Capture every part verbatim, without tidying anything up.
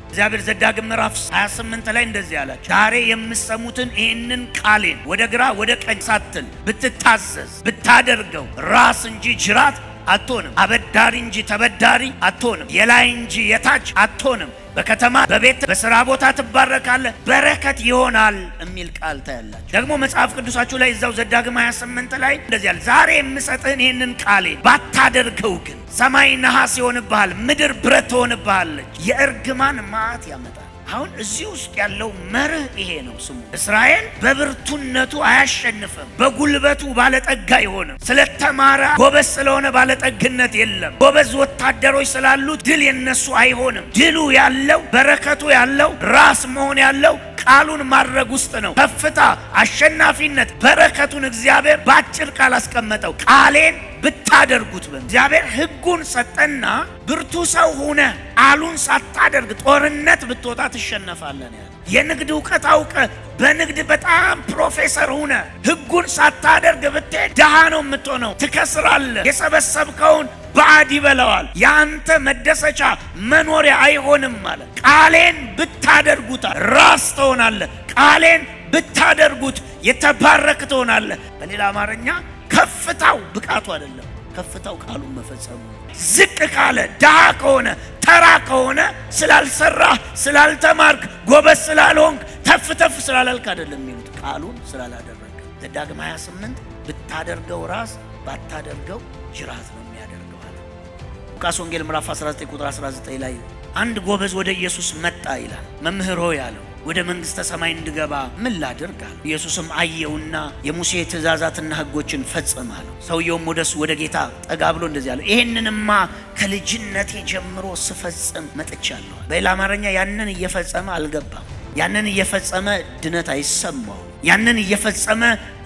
እግዚአብሔር ዘዳግም ምዕራፍ ሃያ ስምንት ላይ እንደዚህ አለ ዛሬ የምሰሙትን ይህንን ቃሌን ወደ ግራ ወደ ቀኝ ሳትል ብትታዘዝ ብታደርገው ራስ እንጂ ጅራት አትሆንም አበዳሪ እንጂ ተበዳሪ አትሆንም የላይ እንጂ የታች አትሆንም በከተማ በቤት በስራ ቦታ ትባረካለህ በረከት ይሆናል የሚል ቃል ታያላችሁ ደግሞ መጽሐፍ ቅዱሳችሁ ላይ እዛው ዘዳግም ሃያ ስምንት ላይ እንደዚህ አለ ዛሬ የምሰጥህን ይህንን ቃሌን ባታደርገው ግን ሰማይ ነሐስ ይሆንብሃል ምድር ብረት ትሆንብሃለች የእርግማን መዓት ያመጣል አሁን እዚህ ውስጥ ያለው መርህ ይሄ ነው ስሙ እስራኤል በብርቱነቱ አያሸንፍም በጉልበቱ ባለጠጋ ይሆንም ስለተማረ ጎበዝ ስለሆነ ባለጠግነት የለም ጎበዝ ወታደሮች ስላሉት ድል የነሱ አይሆንም ድሉ ያለው በረከቱ ያለው ራስ መሆን ያለው ቃሉን ማድረግ ውስጥ ነው ከፍታ አሸናፊነት በረከቱን እግዚአብሔር ባጭር ቃል አስቀመጠው ቃሌን ብታደርጉት እግዚአብሔር ሕጉን ሰጠና ብርቱ ሰው ሆነ ቃሉን ሳታደርግ ጦርነት ብትወጣ ትሸነፋለህ ያለ የንግድ ዕውቀት አውቀ በንግድ በጣም ፕሮፌሰር ሆነ ሕጉን ሳታደርግ ብትሄድ ደሃ ነው የምትሆነው ትከስራለህ የሰበሰብከውን ባዕድ ይበላዋል ያንተ መደሰቻ መኖሪያ አይሆንም ማለት ቃሌን ብታደርጉት ራስ ትሆናለህ ቃሌን ብታደርጉት የተባረክ ትሆናለህ በሌላ አማርኛ ከፍታው ብቃቱ አይደለም ከፍታው ቃሉን መፈጸሙ ዝቅ ካለ ደሃ ከሆነ ተራ ከሆነ ስላልሰራ ስላልተማርክ ጎበዝ ስላልሆንክ ተፍ ተፍ ስላላልክ አይደለም የሚሉት ቃሉን ስላላደረገ ዘዳግም ሃያ ስምንት ብታደርገው ራስ ባታደርገው ጅራት ነው የሚያደርገው አለ ሉቃስ ወንጌል ምዕራፍ አስራ ዘጠኝ ቁጥር አስራ ዘጠኝ ላይ አንድ ጎበዝ ወደ ኢየሱስ መጣ ይላል መምህር ሆይ አለው ወደ መንግስተ ሰማይ እንድገባ ምን ላድርግ አለ ኢየሱስም አየውና የሙሴ ትእዛዛትና ሕጎችን ፈጽም አለው ሰውየውም ወደሱ ወደ ጌታ ጠጋ ብሎ እንደዚህ አለ ይሄንንማ ከልጅነቴ ጀምሮ ስፈጽም መጥቻለሁ በሌላ አማርኛ ያንን እየፈጸመ አልገባም ያንን እየፈጸመ ድነት አይሰማው ያንን እየፈጸመ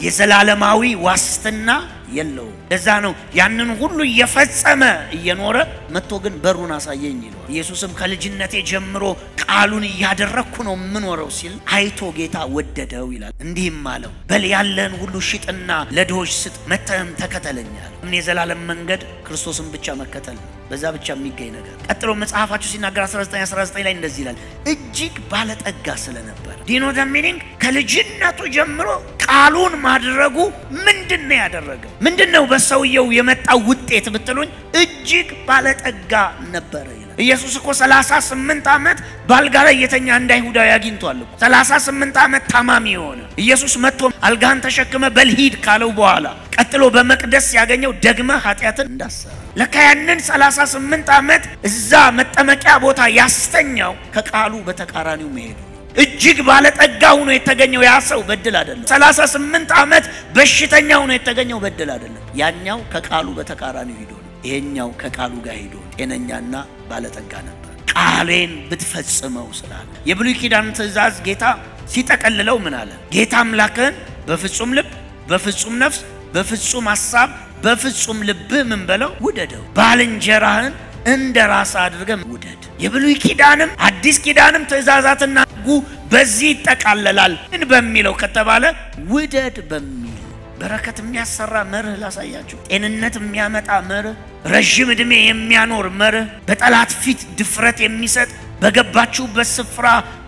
የዘላለማዊ ዋስትና የለው ለዛ ነው ያንን ሁሉ እየፈጸመ እየኖረ መጥቶ ግን በሩን አሳየኝ ይላል ኢየሱስም ከልጅነቴ ጀምሮ ቃሉን ያደረኩ ነው ምኖረው ሲል አይቶ ጌታ ወደደው ይላል እንዲህም አለው በል ያለን ሁሉ ሽጥና ለድሆች ስጥ መተም ተከተለኛል ምን የዘላለም መንገድ ክርስቶስን ብቻ መከተል በዛ ብቻ የሚገኝ ነገር ቀጥሎ መጽሐፋችሁ ሲናገር አስራ ዘጠኝ አስራ ዘጠኝ ላይ እንደዚህ ይላል እጅግ ባለጠጋ ስለነበር ዲኖ ደሚኒንግ ከልጅነቱ ጀምሮ ቃሉን ማድረጉ ምንድነው ያደረገው ምንድነው በሰውየው የመጣው ውጤት ብትሉኝ እጅግ ባለጠጋ ነበር ይላል ኢየሱስ እኮ ሰላሳ ስምንት አመት ባልጋ ላይ የተኛ እንደ አይሁዳዊ አግኝቷል እኮ ሰላሳ ስምንት አመት ታማሚ ሆነ ኢየሱስ መጥቶ አልጋን ተሸክመ በልሂድ ካለው በኋላ ቀጥሎ በመቅደስ ያገኘው ደግመ ኃጢያትን እንዳሰራ ለካ ያንን ሰላሳ ስምንት አመት እዛ መጠመቂያ ቦታ ያስተኛው ከቃሉ በተቃራኒው መሄዱ እጅግ ባለጠጋ ሆኖ የተገኘው ያ ሰው በድል አይደለም ሰላሳ ስምንት አመት በሽተኛ ሆኖ የተገኘው በድል አይደለም ያኛው ከቃሉ በተቃራኒው ሄዶ ይሄኛው ከቃሉ ጋር ሄዶ ጤነኛና ባለጠጋ ነበር ቃሌን ብትፈጽመው ስላለ የብሉይ ኪዳን ትእዛዝ ጌታ ሲጠቀልለው ምን አለ ጌታ አምላክህን በፍጹም ልብ በፍጹም ነፍስ በፍጹም ሐሳብ በፍጹም ልብ ምን በለው ውደደው ባልንጀራህን እንደ ራስ አድርገህ ውደድ የብሉይ ኪዳንም አዲስ ኪዳንም ትእዛዛትና ሕጉ በዚህ ይጠቃለላል ምን በሚለው ከተባለ ውደድ በሚል በረከት የሚያሰራ መርህ ላሳያችሁ ጤንነት የሚያመጣ መርህ ረጅም እድሜ የሚያኖር መርህ በጠላት ፊት ድፍረት የሚሰጥ በገባችሁበት ስፍራ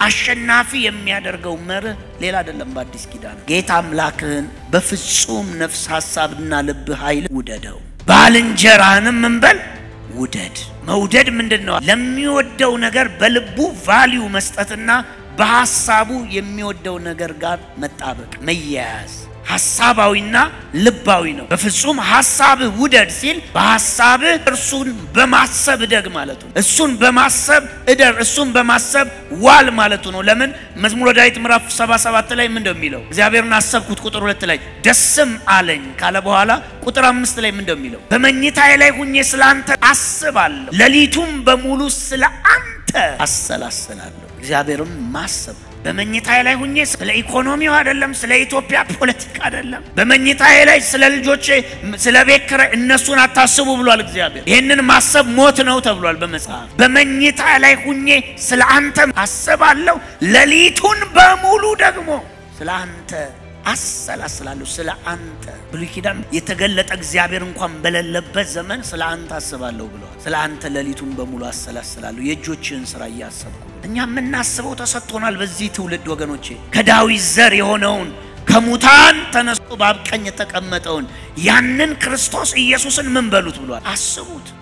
አሸናፊ የሚያደርገው መርህ ሌላ አይደለም በአዲስ ኪዳን ጌታ አምላክህን በፍጹም ነፍስ ሐሳብና ልብ ኃይል ውደደው ባልንጀራህንም እንበል ውደድ መውደድ ምንድነው ለሚወደው ነገር በልቡ ቫልዩ መስጠትና በሐሳቡ የሚወደው ነገር ጋር መጣበቅ መያያዝ ሐሳባዊና ልባዊ ነው በፍጹም ሐሳብ ውደድ ሲል በሐሳብ እርሱን በማሰብ ደግ ማለት ነው እሱን በማሰብ እደር እሱን በማሰብ ዋል ማለት ነው ለምን መዝሙረ ዳዊት ምዕራፍ ሰባ ሰባት ላይ ምን እንደሚለው እግዚአብሔርን አሰብኩት ቁጥር ሁለት ላይ ደስም አለኝ ካለ በኋላ ቁጥር አምስት ላይ ምን እንደሚለው በመኝታዬ ላይ ሆኜ ስላንተ አስባለሁ ሌሊቱም በሙሉ ስላንተ አሰላስላለሁ እግዚአብሔርን ማሰብ በመኝታዬ ላይ ሆኜ ስለ ኢኮኖሚው አይደለም ስለ ኢትዮጵያ ፖለቲካ አይደለም በመኝታዬ ላይ ስለ ልጆቼ ስለ ቤከረ እነሱን አታስቡ ብሏል እግዚአብሔር ይሄንን ማሰብ ሞት ነው ተብሏል በመጽሐፍ በመኝታዬ ላይ ሆኜ ስለ አንተ አስባለሁ ሌሊቱን በሙሉ ደግሞ ስለ አንተ አሰላስላለሁ ስለ አንተ ብሉይ ኪዳን የተገለጠ እግዚአብሔር እንኳን በሌለበት ዘመን ስለ አንተ አስባለሁ ብሏል ስለ አንተ ሌሊቱን በሙሉ አሰላስላለሁ የእጆችህን ሥራ እያሰብኩ እኛ የምናስበው ተሰጥቶናል በዚህ ትውልድ ወገኖቼ ከዳዊት ዘር የሆነውን ከሙታን ተነስቶ በአብ ቀኝ የተቀመጠውን ያንን ክርስቶስ ኢየሱስን ምን በሉት ብሏል አስቡት